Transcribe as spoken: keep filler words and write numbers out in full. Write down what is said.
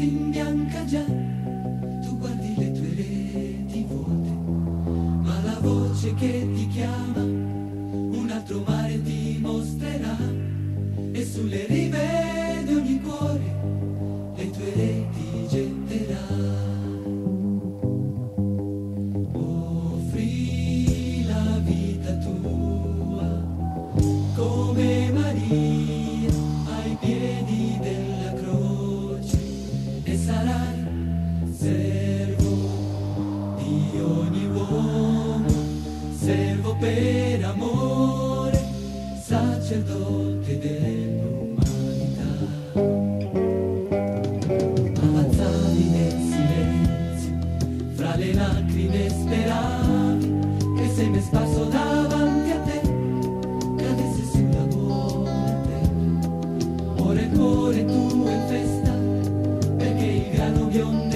in bianca già, tu guardi le tue reti vuote, ma la voce che ti chiama un altro mare ti mostrerà, e sulle rive di ogni cuore le tue reti getterà. Offri la vita tua come Maria ai piedi della croce, e sarai servo di ogni uomo, servo per amore, sacerdote dell'umanità. Avanzavi nel silenzio, fra le lacrime speravi che il seme sparso davanti a te cadesse sulla buona terra. Ora il cuore tuo è in festa, perché il grano biondo